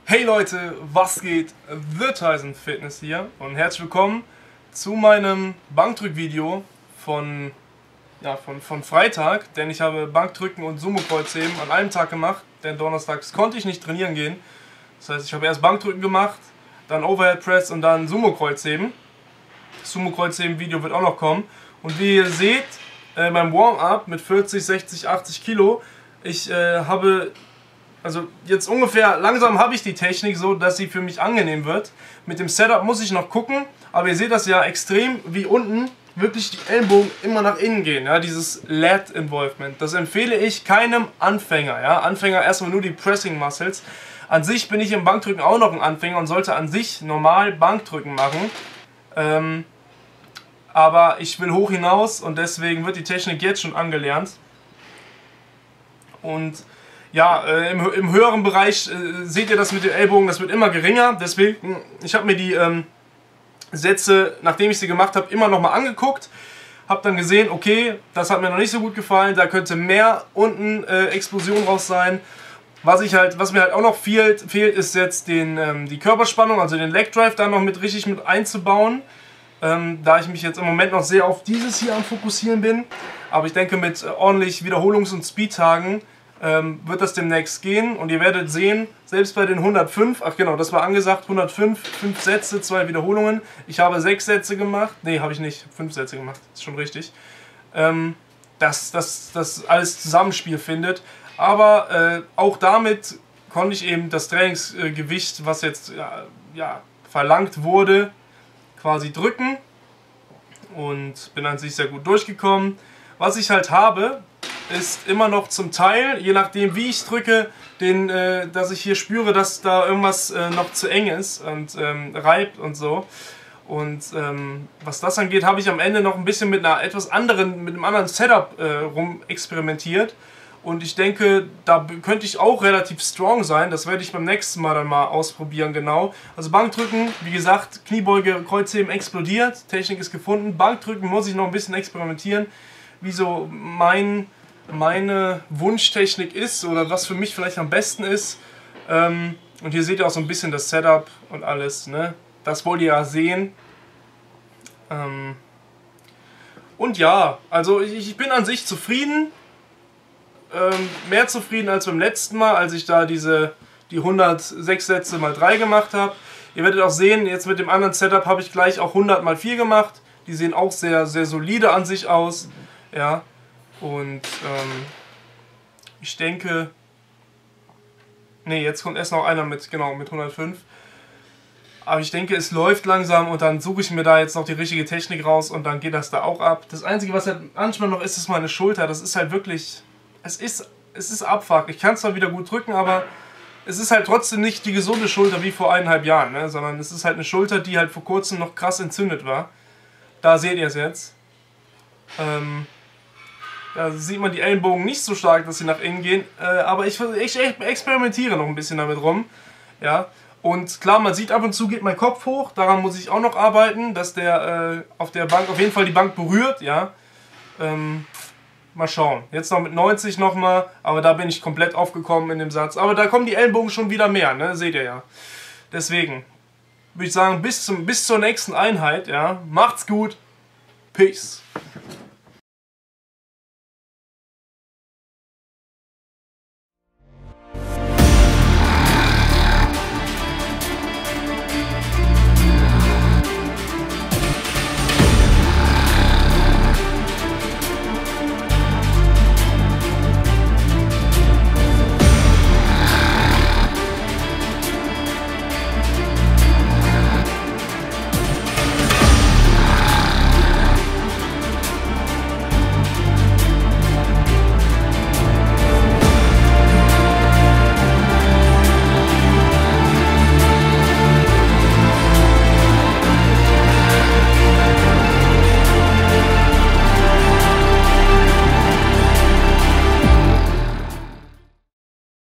Hey Leute, was geht? The Tyson Fitness hier und herzlich willkommen zu meinem Bankdrückvideo von Freitag, denn ich habe Bankdrücken und Sumo-Kreuzheben an einem Tag gemacht, denn donnerstags konnte ich nicht trainieren gehen. Das heißt, ich habe erst Bankdrücken gemacht, dann Overhead Press und dann Sumo-Kreuzheben. Das Sumo-Kreuzheben-Video wird auch noch kommen. Und wie ihr seht, beim Warm-Up mit 40, 60, 80 Kilo, ich habe... Also jetzt ungefähr, langsam habe ich die Technik so, dass sie für mich angenehm wird. Mit dem Setup muss ich noch gucken, aber ihr seht das ja extrem, wie unten wirklich die Ellenbogen immer nach innen gehen. Ja, dieses Lat Involvement. Das empfehle ich keinem Anfänger. Ja, Anfänger erstmal nur die Pressing Muscles. An sich bin ich im Bankdrücken auch noch ein Anfänger und sollte an sich normal Bankdrücken machen. Aber ich will hoch hinaus und deswegen wird die Technik jetzt schon angelernt. Und ja, im höheren Bereich seht ihr das mit den Ellbogen, das wird immer geringer. Deswegen, ich habe mir die Sätze, nachdem ich sie gemacht habe, immer noch mal angeguckt. Habe dann gesehen, okay, das hat mir noch nicht so gut gefallen, da könnte mehr unten Explosion raus sein. Was mir halt auch noch fehlt ist jetzt die Körperspannung, also den Leg Drive da noch richtig mit einzubauen. Da ich mich jetzt im Moment noch sehr auf dieses hier am Fokussieren bin. Aber ich denke, mit ordentlich Wiederholungs- und Speedtagen wird das demnächst gehen und ihr werdet sehen, selbst bei den 105, ach genau, das war angesagt, 105, 5 Sätze, 2 Wiederholungen. Ich habe 6 Sätze gemacht, nee, habe ich nicht, 5 Sätze gemacht, ist schon richtig. Dass das alles Zusammenspiel findet, aber auch damit konnte ich eben das Trainingsgewicht, was jetzt verlangt wurde, quasi drücken und bin an sich sehr gut durchgekommen. Was ich halt habe, ist immer noch zum Teil, je nachdem wie ich drücke, dass ich hier spüre, dass da irgendwas noch zu eng ist und reibt und so. Und was das angeht, habe ich am Ende noch ein bisschen mit einem anderen Setup rum experimentiert. Und ich denke, da könnte ich auch relativ strong sein. Das werde ich beim nächsten Mal dann mal ausprobieren, genau. Also Bankdrücken, wie gesagt, Kniebeuge, Kreuzheben explodiert, Technik ist gefunden. Bankdrücken muss ich noch ein bisschen experimentieren, wie so meine Wunschtechnik ist oder was für mich vielleicht am besten ist. Und hier seht ihr auch so ein bisschen das Setup und alles, ne? Das wollt ihr ja sehen. Und ja, also ich bin an sich zufrieden. Mehr zufrieden als beim letzten Mal, als ich da die 106 Sätze mal 3 gemacht habe. Ihr werdet auch sehen, jetzt mit dem anderen Setup habe ich gleich auch 100 mal 4 gemacht. Die sehen auch sehr, sehr solide an sich aus. Ja. Und ich denke, ne, jetzt kommt erst noch einer mit 105. Aber ich denke, es läuft langsam und dann suche ich mir da jetzt noch die richtige Technik raus und dann geht das da auch ab. Das Einzige, was halt manchmal noch ist meine Schulter. Das ist halt wirklich, es ist Abfuck. Ich kann zwar wieder gut drücken, aber es ist halt trotzdem nicht die gesunde Schulter wie vor 1,5 Jahren, ne? Sondern es ist halt eine Schulter, die halt vor kurzem noch krass entzündet war. Da seht ihr es jetzt. Da sieht man die Ellenbogen nicht so stark, dass sie nach innen gehen, aber ich experimentiere noch ein bisschen damit rum. Ja. Und klar, man sieht ab und zu geht mein Kopf hoch, daran muss ich auch noch arbeiten, dass der auf der Bank auf jeden Fall die Bank berührt. Ja. Mal schauen. Jetzt noch mit 90 nochmal, aber da bin ich komplett aufgekommen in dem Satz. Aber da kommen die Ellenbogen schon wieder mehr, ne? Seht ihr ja. Deswegen würde ich sagen, bis zur nächsten Einheit. Ja. Macht's gut. Peace.